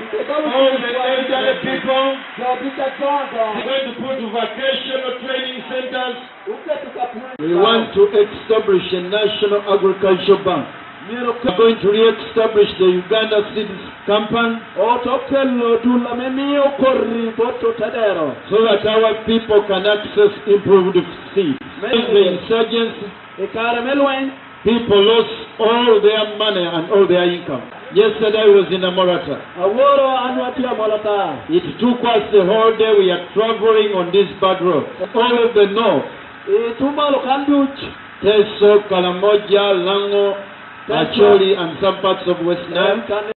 All the elderly people, we're going to put vocational training centers. We want to establish a national agricultural bank. We're going to re-establish the Uganda Seeds Company so that our people can access improved seeds. The insurgency, people lost all their money and all their income. Yesterday I was in Amorata. It took us the whole day. We are traveling on this bad road. All of the north, Teso, Kalamoja, Lango, Acholi, and some parts of Westnile.